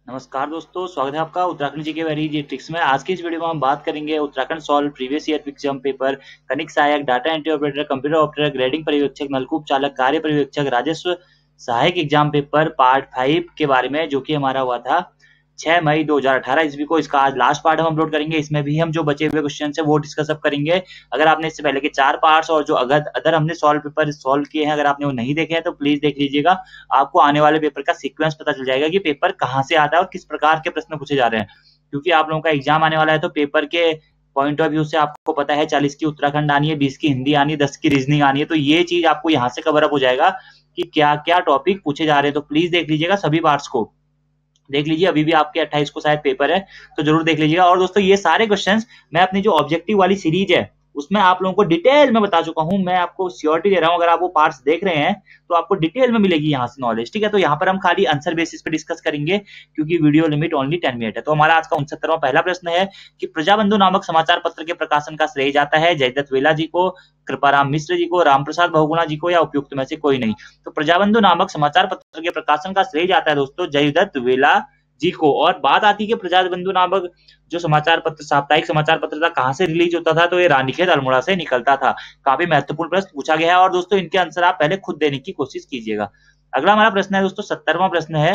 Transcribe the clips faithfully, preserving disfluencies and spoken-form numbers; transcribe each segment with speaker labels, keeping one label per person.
Speaker 1: नमस्कार दोस्तों, स्वागत है आपका उत्तराखंड जी के वेरी जी ट्रिक्स में। आज की इस वीडियो में हम बात करेंगे Uttarakhand solve previous year exam paper, खनिक सहायक, data entry operator, computer operator, grading पर्यवेक्षक, नलकूप चालक, कार्य पर्यवेक्षक, राजस्व सहायक एग्जाम पेपर पार्ट फाइव के बारे में, जो कि हमारा हुआ था छह मई दो हज़ार अठारह ईस्वी को। इसका आज लास्ट पार्ट हम अपलोड करेंगे। इसमें भी हम जो बचे हुए क्वेश्चन है वो डिस्कस अप करेंगे। अगर आपने इससे पहले के चार पार्ट्स और जो अगर अदर हमने सॉल्व पेपर सॉल्व किए हैं, अगर आपने वो नहीं देखे हैं तो प्लीज देख लीजिएगा। आपको आने वाले पेपर का सीक्वेंस पता चल जाएगा कि पेपर कहाँ से आता है और किस प्रकार के प्रश्न पूछे जा रहे हैं। क्योंकि आप लोगों का एग्जाम आने वाला है तो पेपर के पॉइंट ऑफ व्यू से आपको पता है चालीस की उत्तराखंड आनी है, बीस की हिंदी आनी है, दस की रीजनिंग आनी है। तो ये चीज आपको यहाँ से कवर अप हो जाएगा कि क्या क्या टॉपिक पूछे जा रहे हैं। तो प्लीज देख लीजिएगा, सभी पार्ट्स को देख लीजिए। अभी भी आपके अट्ठाईस को शायद पेपर है, तो जरूर देख लीजिएगा। और दोस्तों ये सारे क्वेश्चंस मैं अपनी जो ऑब्जेक्टिव वाली सीरीज है उसमें आप लोगों को डिटेल में बता चुका हूं। मैं आपको श्योरिटी दे रहा हूं, अगर आप वो पार्ट्स देख रहे हैं तो आपको डिटेल में मिलेगी यहाँ से नॉलेज, ठीक है। तो यहाँ पर हम खाली आंसर बेसिस पे डिस्कस करेंगे क्योंकि video limit only ten minute है। तो हमारा आज का उनसत्तरवां पहला प्रश्न है कि प्रजाबंधु नामक समाचार पत्र के प्रकाशन का श्रेय जाता है जयदत्त वेला जी को, कृपाराम मिश्र जी को, रामप्रसाद बहुगुणा जी को, या उपयुक्त में से कोई नहीं। तो प्रजाबंधु नामक समाचार पत्र के प्रकाशन का श्रेय जाता है दोस्तों जयदत्त वेला जी को। और बात आती है कि प्रजाबंधु नामक जो समाचार पत्र, साप्ताहिक समाचार पत्र था, कहां से रिलीज होता था, तो ये रानीखेत अल्मोड़ा से निकलता था। काफी महत्वपूर्ण प्रश्न पूछा गया है और दोस्तों इनके आंसर आप पहले खुद देने की कोशिश कीजिएगा। अगला हमारा प्रश्न है दोस्तों, सत्तरवां प्रश्न है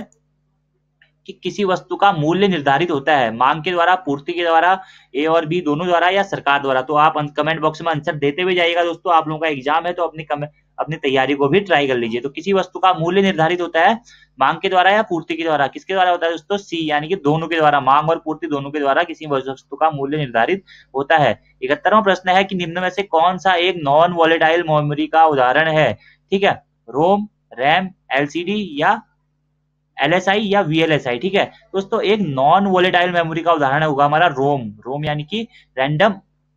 Speaker 1: कि किसी वस्तु का मूल्य निर्धारित होता है मांग के द्वारा, पूर्ति के द्वारा, ए और बी दोनों द्वारा, या सरकार द्वारा। तो आप कमेंट बॉक्स में आंसर देते हुए जाइएगा दोस्तों। आप लोगों का एग्जाम है तो अपनी अपनी तैयारी को भी ट्राई कर लीजिए। तो किसी वस्तु का मूल्य निर्धारित होता है मांग के द्वारा या पूर्ति के द्वारा। किसके द्वारा होता है दोस्तों? सी, यानी कि दोनों के द्वारा, मांग और पूर्ति दोनों के द्वारा किसी वस्तु का मूल्य निर्धारित होता है। इकहत्तरवां प्रश्न है कि निम्न में से कौन सा एक नॉन वॉलेटाइल मेमोरी का उदाहरण है? ठीक है, रोम, रैम, एलसीडी या एलएसआई या वीएलएसआई। ठीक है दोस्तों, एक नॉन वॉलेटाइल मेमोरी का उदाहरण होगा हमारा रोम। रोम यानी कि रैंडम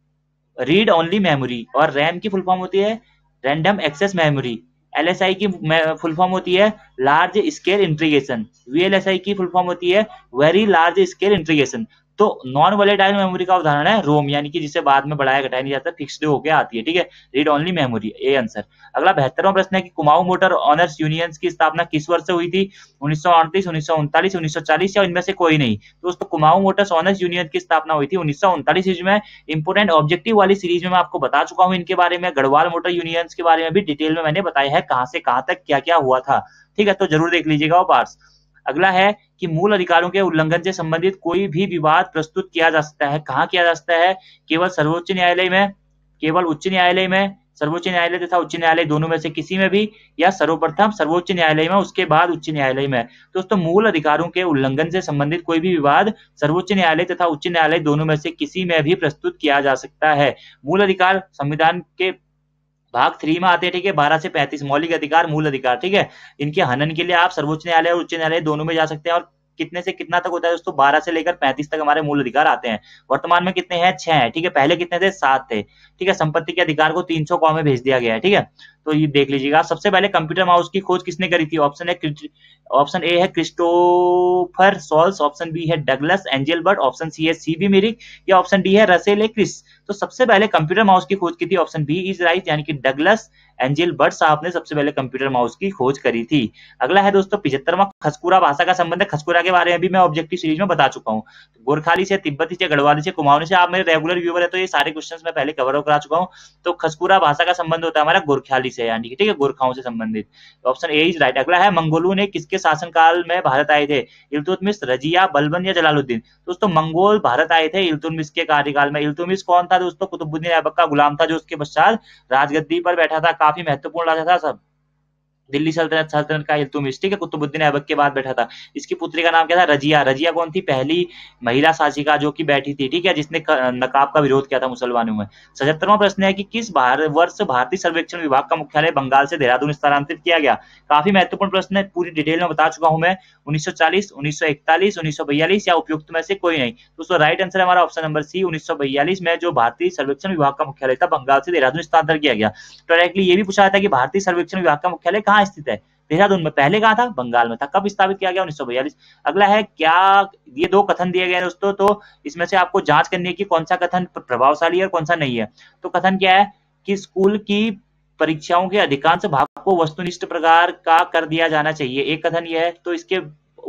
Speaker 1: रीड ओनली मेमोरी, और रैम की फुल फॉर्म होती है रैंडम एक्सेस मेमोरी। एलएसआई की फुल फॉर्म होती है लार्ज स्केल इंटीग्रेशन। वीएलएसआई की फुल फॉर्म होती है वेरी लार्ज स्केल इंटीग्रेशन। तो नॉन वॉलेटाइल मेमोरी का उदाहरण है रोम, यानी कि जिसे बाद में बढ़ाया घटाया नहीं जाता, फिक्स्ड होके आती है। ठीक है, read only memory, A answer. अगला बहत्तरवां प्रश्न है कि कुमाऊं मोटर ऑनर्स यूनियंस की स्थापना किस वर्ष से हुई थी? उन्नीस सौ अड़तीस, उन्नीस सौ उनतालीस, उन्नीस सौ चालीस, या इनमें से कोई नहीं। तो दोस्तों कुमाऊं मोटर्स ऑनर्स यूनियन की स्थापना हुई थी उन्नीस सौ उनतालीस ईस्वी में। इंपोर्टेंट ऑब्जेक्टिव वाली सीरीज में मैं आपको बता चुका हूं इनके बारे में। गढ़वाल मोटर यूनियंस के बारे में भी डिटेल में मैंने बताया है कहां से कहां तक क्या क्या हुआ था। ठीक है, तो जरूर देख लीजिएगा वो पार्ट्स। अगला है कि मूल अधिकारों के उल्लंघन से संबंधित कोई भी विवाद प्रस्तुत किया जा सकता है। कहाँ किया जा सकता है? केवल सर्वोच्च न्यायालय में, केवल उच्च न्यायालय में, सर्वोच्च न्यायालय तथा उच्च न्यायालय दोनों में से किसी में भी, या सर्वप्रथम सर्वोच्च न्यायालय में उसके बाद उच्च न्यायालय में। दोस्तों मूल अधिकारों के उल्लंघन से संबंधित कोई भी विवाद सर्वोच्च न्यायालय तथा उच्च न्यायालय दोनों में से किसी में भी प्रस्तुत किया जा सकता है। मूल अधिकार संविधान के भाग थ्री में आते हैं। ठीक है, बारह से पैंतीस मौलिक अधिकार, मूल अधिकार। ठीक है, इनके हनन के लिए आप सर्वोच्च न्यायालय और उच्च न्यायालय दोनों में जा सकते हैं। और कितने से कितना तक होता है दोस्तों? बारह से लेकर पैंतीस तक हमारे मूल अधिकार आते हैं। वर्तमान में कितने हैं? छह है। ठीक है, पहले कितने थे? सात थे। ठीक है, संपत्ति के अधिकार को तीन सौ कौ में भेज दिया गया है। ठीक है, तो ये देख लीजिएगा। सबसे पहले कंप्यूटर माउस की खोज किसने करी थी? ऑप्शन है ऑप्शन ए है क्रिस्टोफर सोल्स, ऑप्शन बी है डगलस एंजेलबर्ट, ऑप्शन सी है सीबी मिरिक, या ऑप्शन डी है रसेल ए क्रिस। तो सबसे पहले कंप्यूटर माउस की खोज की थी, ऑप्शन बी इज राइट, यानी कि डगलस एंजेलबर्ट साहब ने सबसे पहले कंप्यूटर माउस की खोज करी थी। अगला है दोस्तों पिछहत्तरवां, खसकुरा भाषा का संबंध है। खसकुरा के बारे में भी मैं ऑब्जेक्टिव सीरीज में बता चुका हूँ। गोरखाली से, तिब्बती से, गढ़वाली से, कुमाऊनी से, आप मेरे रेगुलर व्यूअर है तो ये सारे क्वेश्चंस मैं पहले कवर करा चुका हूँ। तो खसकुरा भाषा का संबंध होता है हमारा गोरखाली से, यानी कि ठीक है गोरखाओं से संबंधित। Option A is right. अगला है मंगोलों ने किसके शासनकाल में भारत आए थे? इल्तुतमिश, रजिया, बलबन, या जलालुद्दीन। दोस्तों मंगोल भारत आए थे इल्तुतमिश के कार्यकाल में। इल्तुतमिश कौन था दोस्तों? कुतुबुद्दीन ऐबक का गुलाम था जो उसके पश्चात राजगद्दी पर बैठा था। काफी महत्वपूर्ण राजा था सब, दिल्ली सल्तनत सल्तनत का इल्तुतमिश। ठीक है, कुतुबुद्दीन ऐबक के बाद बैठा था। इसकी पुत्री का नाम क्या था? रजिया। रजिया कौन थी? पहली महिला शासिका जो कि बैठी थी, ठीक है, जिसने नकाब का विरोध किया था मुसलमानों में। सतहत्तरवां प्रश्न है कि किस वर्ष भारतीय सर्वेक्षण विभाग का मुख्यालय बंगाल से देहरादून स्थानांतरित किया गया? काफी महत्वपूर्ण प्रश्न है, पूरी डिटेल में बता चुका हूं मैं। उन्नीस सौ चालीस, उन्नीस सौ इकतालीस, उन्नीस सौ बयालीस, या उपयुक्त में से कोई नहीं। दोस्तों राइट आंसर है हमारा ऑप्शन नंबर सी, उन्नीस सौ बयालीस में जो भारतीय सर्वेक्षण विभाग का मुख्यालय था बंगाल से देहरादून स्थानांतरित किया गया। डायरेक्टली ये भी पूछा था कि भारतीय सर्वेक्षण विभाग का मुख्यालय कहाँ स्थित है? देहरादून में। पहले कहा था? बंगाल में था। कब स्थापित किया गया? उन्नीस सौ बयालीस। अगला है क्या, ये दो कथन दिए गए दोस्तों, तो इसमें से आपको जांच करनी है कि कौन सा कथन प्रभावशाली है और कौन सा नहीं है। तो कथन क्या है कि स्कूल की परीक्षाओं के अधिकांश भाग को वस्तुनिष्ठ प्रकार का कर दिया जाना चाहिए, एक कथन यह है। तो इसके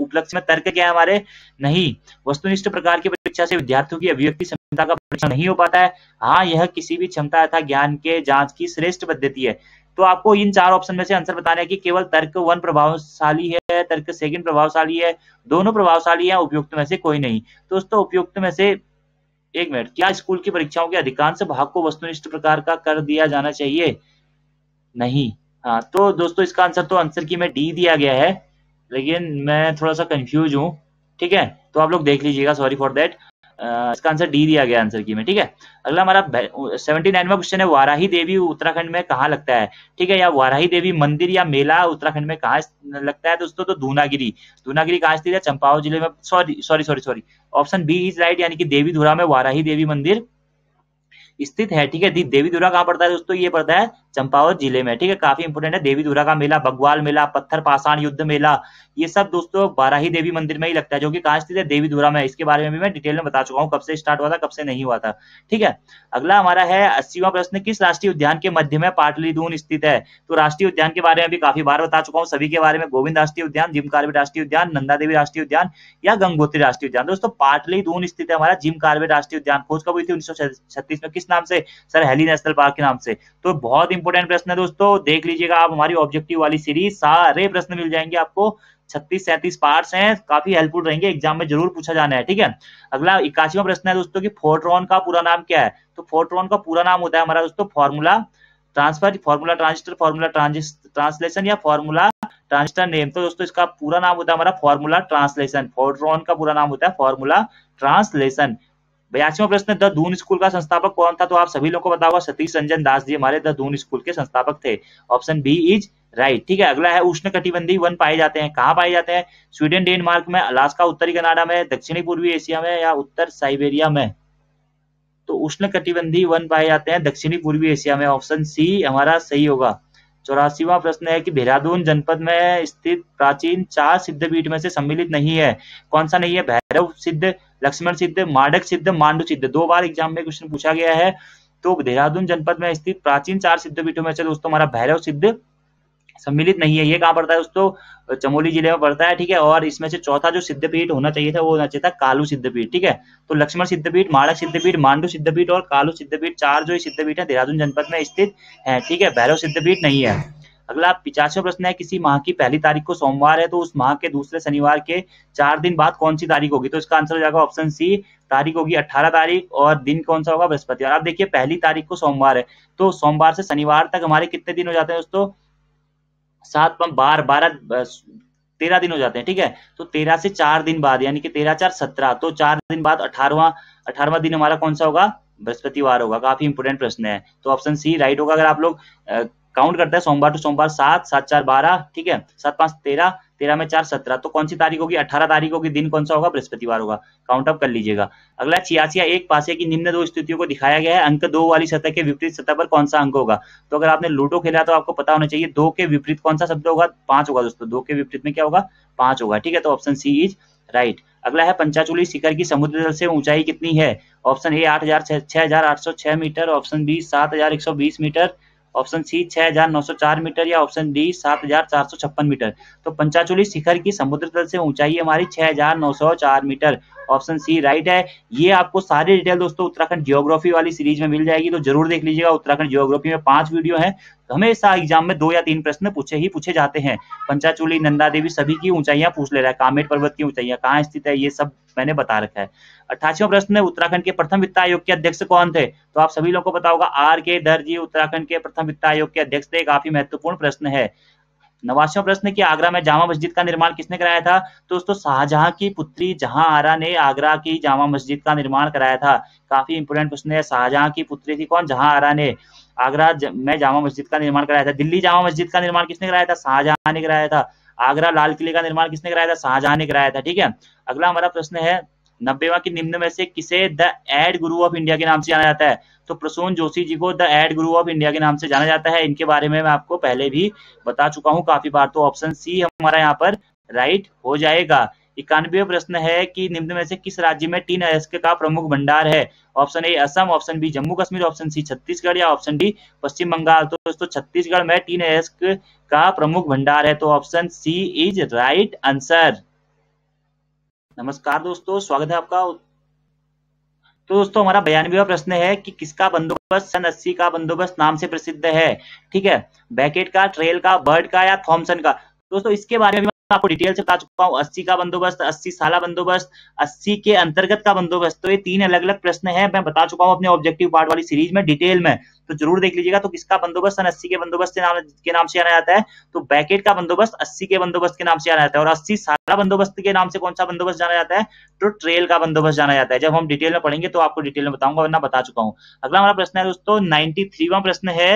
Speaker 1: उपलक्ष्य में तर्क क्या है हमारे? नहीं। वस्तुनिष्ठ प्रकार की परीक्षा से विद्यार्थियों की अभिव्यक्ति क्षमता का परीक्षण नहीं हो पाता है। हाँ, यह किसी भी क्षमता तथा ज्ञान के जांच की श्रेष्ठ पद्धति है। तो आपको इन चार ऑप्शन में से आंसर बताना है कि केवल तर्क वन प्रभावशाली है, तर्क सेकंड प्रभावशाली है, दोनों प्रभावशाली है, उपयुक्त में से कोई नहीं। तो दोस्तों उपयुक्त में से एक मिनट, क्या स्कूल की परीक्षाओं के अधिकांश भाग को वस्तुनिष्ठ प्रकार का कर दिया जाना चाहिए? नहीं। हाँ, तो दोस्तों इसका आंसर तो आंसर की में डी दिया गया है, लेकिन मैं थोड़ा सा कंफ्यूज हूँ। ठीक है, तो आप लोग देख लीजिएगा, सॉरी फॉर दैट। इसका आंसर डी दिया गया आंसर की में। ठीक है, अगला हमारा सेवेंटी नाइनवा क्वेश्चन है, वाराही देवी उत्तराखंड में कहाँ लगता है? ठीक है, या वाराही देवी मंदिर या मेला उत्तराखंड में कहाँ लगता है? दोस्तों तो धूनागिरी। धूनागिरी कहाँ स्थित है? चंपावत जिले में। Sorry sorry sorry sorry option B is right, यानी कि देवीधुरा में वाराही देवी मंदिर स्थित है। ठीक है, देवीधुरा कहाँ पड़ता है दोस्तों? ये पड़ता है चंपावत जिले में। ठीक है, काफी इंपोर्टेंट है। देवीधुरा का मेला, बग्वाल मेला, पत्थर पाषाण युद्ध मेला, ये सब दोस्तों वाराही देवी मंदिर में ही लगता है, जो कि कहाँ स्थित है? देवीधुरा में। इसके बारे में भी मैं डिटेल में बता चुका हूँ, कब से स्टार्ट हुआ था, कब से नहीं हुआ था। ठीक है, अगला हमारा है अस्सीवां प्रश्न, किस राष्ट्रीय उद्यान के मध्य में पाटलिदून स्थित है? तो राष्ट्रीय उद्यान के बारे में भी काफी बार बता चुका हूँ, सभी के बारे में। गोविंद राष्ट्रीय उद्यान, जिम कार्बेट राष्ट्रीय उद्यान, नंदा देवी राष्ट्रीय उद्यान या गंगोत्री राष्ट्रीय उद्यान। दोस्तों पाटलिदून स्थित है हमारा जिम कार्बेट राष्ट्रीय उद्यान। खोज कब हुई थी? उन्नीस सौ छत्तीस में। किस नाम से? सर हेली नेशनल पार्क के नाम से। तो बहुत इंपोर्टेंट प्रश्न है दोस्तों, देख लीजिएगा आप हमारी ऑब्जेक्टिव वाली सीरीज, सारे प्रश्न मिल जाएंगे आपको। छत्तीस सैंतीस पार्ट्स हैं, काफी हेल्पफुल रहेंगे, एग्जाम में जरूर पूछा जाना है। ठीक है, अगला इक्यासीवां प्रश्न है दोस्तों कि फोर्ट्रॉन का पूरा नाम क्या है? तो फोर्ट्रॉन का पूरा नाम होता है हमारा दोस्तों formula transfer, formula transistor, formula translation या फॉर्मूला ट्रांजिस्टर नेम। तो दोस्तों इसका पूरा नाम होता है हमारा फॉर्मूला ट्रांसलेशन। फोर्ट्रॉन का पूरा नाम होता है फॉर्मूला ट्रांसलेशन। बयासीवां प्रश्न, द दून स्कूल का संस्थापक कौन था? तो आप सभी लोगों को पता होगा, सतीश रंजन दास जी हमारे द दून स्कूल के संस्थापक थे। Option B is right. ठीक है, अगला है उष्णकटिबंधीय वन पाए जाते हैं, कहाँ पाए जाते हैं? स्वीडन, डेनमार्क में, अलास्का, उत्तरी कनाडा में, दक्षिणी पूर्वी एशिया में या उत्तर साइबेरिया में? तो उष्णकटिबंधीय वन पाए जाते हैं दक्षिणी पूर्वी एशिया में। ऑप्शन सी हमारा सही होगा। चौरासीवां प्रश्न है कि देहरादून जनपद में स्थित प्राचीन चार सिद्धपीठ में से सम्मिलित नहीं है, कौन सा नहीं है? भैरव सिद्ध, लक्ष्मण सिद्ध, माडक सिद्ध, मांडू सिद्ध। दो बार एग्जाम में क्वेश्चन पूछा गया है। तो देहरादून जनपद में स्थित प्राचीन चार सिद्धपीठों में से दोस्तों हमारा भैरव सिद्ध सम्मिलित नहीं है। ये कहाँ पड़ता है दोस्तों? चमोली जिले में पड़ता है। ठीक है, और इसमें से चौथा जो सिद्धपीठ होना चाहिए था वो होना चाहिए था कालू सिद्धपीठ। ठीक है, तो लक्ष्मण सिद्धपीठ, माणक सिद्धपीठ, मांडू सिद्धपीठ और कालू सिद्धपीठ, चार जो सिद्धपीठ है देहरादून जनपद में स्थित है। ठीक है, भैरव सिद्धपीठ नहीं है। अगला पिचासीवां प्रश्न है, किसी माह की पहली तारीख को सोमवार है तो उस माह के दूसरे शनिवार के चार दिन बाद कौन सी तारीख होगी? तो इसका आंसर हो जाएगा ऑप्शन सी, तारीख होगी अठारह तारीख और दिन कौन सा होगा? बृहस्पतिवार। आप देखिए पहली तारीख को सोमवार है, तो सोमवार से शनिवार तक हमारे कितने दिन हो जाते हैं दोस्तों? सात बार बारह तेरह दिन हो जाते हैं। ठीक है, तो तेरह से चार दिन बाद यानी कि तेरह चार सत्रह, तो चार दिन बाद अठारहवां अठारहवां दिन हमारा कौन सा होगा? बृहस्पतिवार होगा। काफी इंपोर्टेंट प्रश्न है, तो ऑप्शन सी राइट होगा। अगर आप लोग काउंट करते हैं सोमवार टू सोमवार, सात सात चार बारह, ठीक है, सात पांच तेरह, तेरह में चार सत्रह, तो कौन सी तारीख होगी? अठारह तारीख होगी। दिन कौन सा होगा? बृहस्पतिवार होगा। काउंट अप कर लीजिएगा। अगला छियासी, एक पासे की निम्न दो स्थितियों को दिखाया गया है, अंक दो वाली सतह के विपरीत सतह पर कौन सा अंक होगा? तो अगर आपने लूडो खेला तो आपको पता होना चाहिए, दो के विपरीत कौन सा शब्द होगा? पांच होगा दोस्तों। दो के विपरीत में क्या होगा? पांच होगा। ठीक है, तो ऑप्शन सी इज राइट। अगला है पंचाचूली शिखर की समुद्र तल से ऊंचाई कितनी है? ऑप्शन ए आठ हजार छह हजार आठ सौ छह मीटर, ऑप्शन बी सात हजार एक सौ बीस मीटर, ऑप्शन सी छह हजार नौ सौ चार मीटर या ऑप्शन डी सात हजार चार सौ छप्पन मीटर। तो पंचाचूली शिखर की समुद्र तल से ऊंचाई हमारी छह हजार नौ सौ चार मीटर। ऑप्शन सी राइट है। ये आपको सारी डिटेल दोस्तों उत्तराखंड जियोग्राफी वाली सीरीज में मिल जाएगी, तो जरूर देख लीजिएगा। उत्तराखंड जियोग्राफी में पांच वीडियो है, हमेशा एग्जाम में दो या तीन प्रश्न पूछे ही पूछे जाते हैं। पंचाचूली, नंदा देवी, सभी की ऊंचाइयां पूछ ले रहा है। कामेट पर्वत की ऊंचाइयां कहाँ स्थित है, ये सब मैंने बता रखा है। अट्ठासीवां प्रश्न है, उत्तराखंड के प्रथम वित्त आयोग के अध्यक्ष कौन थे? तो आप सभी लोगों को पता होगा, आर के दर जी उत्तराखंड के प्रथम वित्त आयोग के अध्यक्ष थे। काफी महत्वपूर्ण प्रश्न है। नवासिवां प्रश्न की आगरा में जामा मस्जिद का निर्माण किसने कराया था? तो दोस्तों शाहजहां की पुत्री जहां आरा ने आगरा की जामा मस्जिद का निर्माण कराया था। काफी इंपोर्टेंट प्रश्न है। शाहजहां की पुत्री थी कौन? जहां आरा ने आगरा में जामा मस्जिद का निर्माण कराया था। दिल्ली जामा मस्जिद का निर्माण किसने कराया था? शाहजहां ने कराया था। आगरा लाल किले का निर्माण किसने कराया था? शाहजहां ने कराया था। ठीक है, अगला हमारा प्रश्न है, नब्बेवा की निम्न में से किसे the ad guru of India के नाम से जाना जाता है? तो प्रसून जोशी जी को the ad guru of India के नाम से जाना जाता है। इनके बारे में मैं आपको पहले भी बता चुका हूं काफी बार, तो ऑप्शन सी हमारा यहाँ पर राइट हो जाएगा। इक्यानवे प्रश्न है कि निम्न में से किस राज्य में टीन अयस्क का प्रमुख भंडार है? Option A Assam, option B Jammu Kashmir, option C Chhattisgarh या ऑप्शन डी पश्चिम बंगाल। तो दोस्तों छत्तीसगढ़ में टीन अयस्क का प्रमुख भंडार है, तो option C is right answer. नमस्कार दोस्तों, स्वागत है आपका। तो दोस्तों हमारा बयानवेवा प्रश्न है कि किसका बंदोबस्त सन अस्सी का बंदोबस्त नाम से प्रसिद्ध है। ठीक है, बैकेट का, ट्रेल का, बर्ड का या थॉमसन का। दोस्तों इसके बारे में मैं आपको डिटेल से बता चुका हूँ। अस्सी का बंदोबस्त, अस्सी साला बंदोबस्त, अस्सी के अंतर्गत का बंदोबस्त। तो ये तीन अलग अलग प्रश्न है, मैं बता चुका हूँ अपने ऑब्जेक्टिव पार्ट वाली सीरीज में डिटेल में, तो जरूर देख लीजिएगा। तो किसका बंदोबस्त सन अस्सी के बंदोबस्त के नाम के नाम से जाना जाता है, तो बैकेट का बंदोबस्त अस्सी के बंदोबस्त के नाम से जाना जाता है। और अस्सी साला बंदोबस्त के नाम से कौन सा बंदोबस्त जाना जाता है, तो ट्रेल का बंदोबस्त जाना जाता है। जब हम डिटेल में पढ़ेंगे तो आपको डिटेल में बताऊंगा, वरना बता चुका हूँ। अगला हमारा प्रश्न है दोस्तों तिरानवेवां प्रश्न है,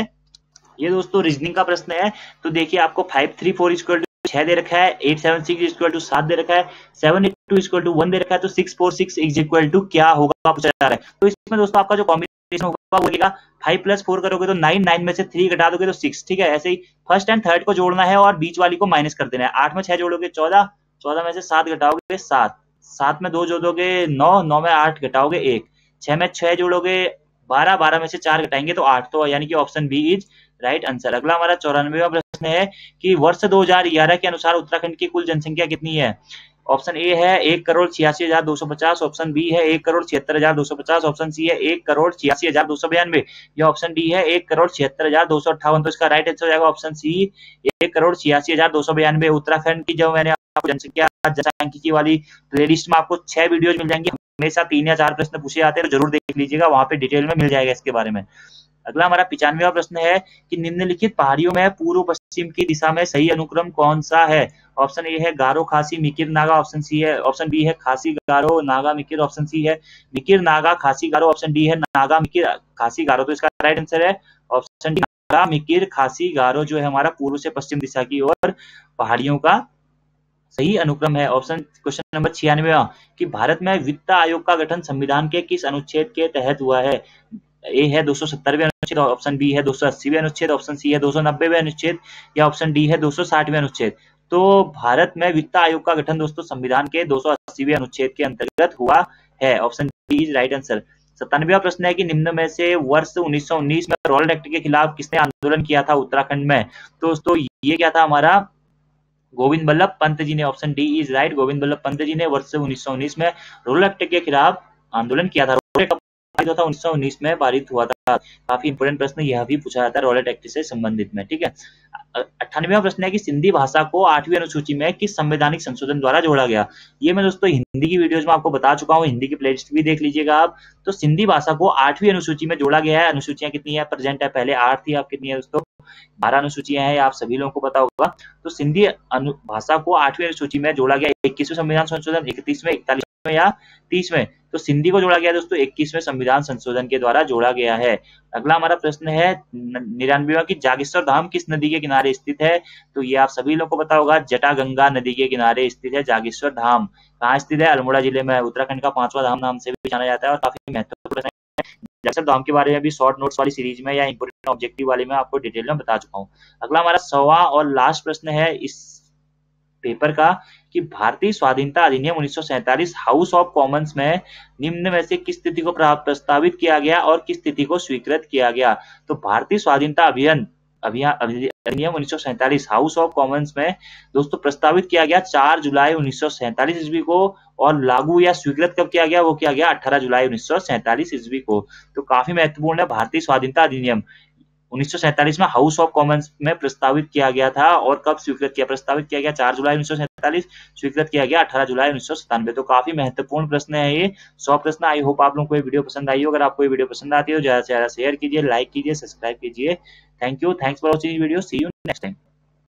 Speaker 1: ये दोस्तों रीजनिंग का प्रश्न है। तो देखिए आपको five three four equal to छह दे रखा है, eight seven six equal to सात दे रखा है, seven eight two equal to one दे रखा है, तो six four six equal to क्या होगा पूछा जा रहा है। तो इसमें दोस्तों आपका जो कॉम्बिनेशन होगा वो बोलेगा फाइव प्लस फोर करोगे तो नाइन, नाइन में से थ्री घटा दोगे तो सिक्स। ठीक है, ऐसे ही फर्स्ट एंड थर्ड को जोड़ना है और बीच वाली को माइनस कर देना है। आठ में छह जोड़ोगे चौदह, चौदह में से सात घटाओगे सात, सात में दो जोड़ोगे नौ, नौ में आठ घटाओगे एक, छह में छह जोड़ोगे बारह, बारह में से चार घटाएंगे तो आठ। तो यानी कि option B is right answer. अगला हमारा चौरानवेवां प्रश्न है कि वर्ष दो हज़ार ग्यारह के अनुसार उत्तराखंड की कुल जनसंख्या कितनी है। ऑप्शन ए है एक करोड़ छियासी हजार दो सौ पचास, ऑप्शन बी है एक करोड़ छिहत्तर हजार दो सौ पचास, ऑप्शन सी है एक करोड़ छियासी हजार दो सौ बयानवे, या ऑप्शन डी है एक करोड़ छिहत्तर हजार दो सौ अट्ठावन। तो इसका राइट आंसर हो जाएगा ऑप्शन सी, एक करोड़ छियासी हजार दो सौ बयानवे। उत्तराखंड की जो मैंने आपको जनसंख्या जनसांख्यिकी वाली प्लेलिस्ट में आपको छह वीडियोज मिल जाएंगी, हमेशा तीन या चार प्रश्न पूछे जाते हैं, तो जरूर देख लीजिएगा, वहां पे डिटेल में मिल जाएगा इसके बारे में। अगला हमारा पचानवेवां प्रश्न है कि निम्नलिखित पहाड़ियों में पूर्व पश्चिम की दिशा में सही अनुक्रम कौन सा है। ऑप्शन ए है गारो, खासी, मिकिर, नागा, ऑप्शन सी है ऑप्शन बी है खासी, गारो, नागा, मिकिर, ऑप्शन सी है मिकिर, नागा, खासी, गारो, ऑप्शन डी है नागा, मिकिर, खासी, गारो। तो इसका राइट आंसर है ऑप्शन डी, नागा, मिकिर, खासी, गारो, जो है हमारा पूर्व से पश्चिम दिशा की ओर पहाड़ियों का सही अनुक्रम है। ऑप्शन क्वेश्चन नंबर छियानवे कि भारत में वित्त आयोग का गठन संविधान के किस अनुच्छेद के तहत हुआ है। ए है दो सौ सत्तरवें अनुच्छेद, ऑप्शन बी है दो सौ अस्सीवें अनुच्छेद, ऑप्शन सी है दो सौ नब्बेवें अनुच्छेद, या ऑप्शन डी है दो सौ साठवें अनुच्छेद। तो भारत में वित्त आयोग का गठन दोस्तों संविधान के दो सौ अस्सीवें अनुच्छेद के अंतर्गत हुआ है। Option D is right answer. सत्तानवेवां प्रश्न है कि निम्न में से वर्ष उन्नीस सौ उन्नीस में रॉलेट एक्ट के खिलाफ किसने आंदोलन किया था उत्तराखंड में। तो दोस्तों ये क्या था हमारा, गोविंद बल्लभ पंत जी ने। Option D is right, Govind Ballabh Pant ji ने वर्ष उन्नीस सौ उन्नीस में रॉलेट एक्ट के खिलाफ आंदोलन किया था। रॉलेट जो था उन्नीस सौ उन्नीस में पारित हुआ था। काफी इंपोर्टेंट प्रश्न यह भी पूछा जाता है रॉलेट एक्ट से संबंधित में। ठीक है, अट्ठानवेवां प्रश्न है कि सिंधी भाषा को आठवीं अनुसूची में किस संवैधानिक संशोधन द्वारा जोड़ा गया। ये मैं दोस्तों हिंदी की वीडियोस में आपको बता चुका हूँ, हिंदी की प्लेलिस्ट भी देख लीजिएगा आप। तो सिंधी भाषा को आठवीं अनुसूची में जोड़ा गया है। अनुसूचियां कितनी है, प्रेजेंट है, पहले आठ थी, अब कितनी है दोस्तों, बारह अनुसूचियां हैं, आप सभी लोगों को पता होगा। तो सिंधी भाषा को आठवीं अनुसूची में जोड़ा गया इक्कीसवें संविधान संशोधन, इकतीसवें, इकतालीसवें या तीसवें। तो सिंधी को जोड़ा गया दोस्तों इक्कीसवें संविधान संशोधन के द्वारा जोड़ा गया है। अगला हमारा प्रश्न है निन्यानवेवां की जागेश्वर धाम किस नदी के किनारे स्थित है। तो ये आप सभी लोगों को पता होगा, जटागंगा नदी के किनारे स्थित है जागेश्वर धाम। कहाँ स्थित है, अल्मोड़ा जिले में। उत्तराखंड का पांचवा धाम नाम से भी जाना जाता है और काफी महत्वपूर्ण है। जागेश्वर धाम के बारे में भी शॉर्ट नोट्स वाली सीरीज में या इंपोर्टेंट ऑब्जेक्टिव वाले में आपको डिटेल में बता चुका हूँ। अगला हमारा सवा और लास्ट प्रश्न है इस पेपर का कि भारतीय स्वाधीनता अधिनियम उन्नीस सौ सैंतालीस हाउस ऑफ कॉमन्स में निम्न में से किस स्थिति को प्रस्तावित किया गया और किस स्थिति को स्वीकृत किया गया। तो भारतीय स्वाधीनता अभियान अभियान अधिनियम उन्नीस सौ सैंतालीस हाउस ऑफ कॉमन्स में दोस्तों प्रस्तावित किया गया चार जुलाई उन्नीस सौ सैंतालीस ईस्वी को, और लागू या स्वीकृत कब किया गया, वो किया गया अठारह जुलाई उन्नीस सौ सैंतालीस ईस्वी को। तो काफी महत्वपूर्ण है, भारतीय स्वाधीनता अधिनियम उन्नीस सौ सैंतालीस में हाउस ऑफ कॉमन्स में प्रस्तावित किया गया था, और कब स्वीकृत किया, प्रस्तावित किया गया चार जुलाई उन्नीस सौ सैंतालीस, स्वीकृत किया गया अठारह जुलाई उन्नीस सौ सत्तानवे। तो काफी महत्वपूर्ण प्रश्न है ये, सौ प्रश्न। आई होप आप लोगों को ये वीडियो पसंद आई हो। अगर आपको ये वीडियो पसंद आती है तो ज्यादा से ज्यादा शेयर कीजिए, लाइक कीजिए, सब्सक्राइब कीजिए। Thank you, thanks for watching video, see you next time.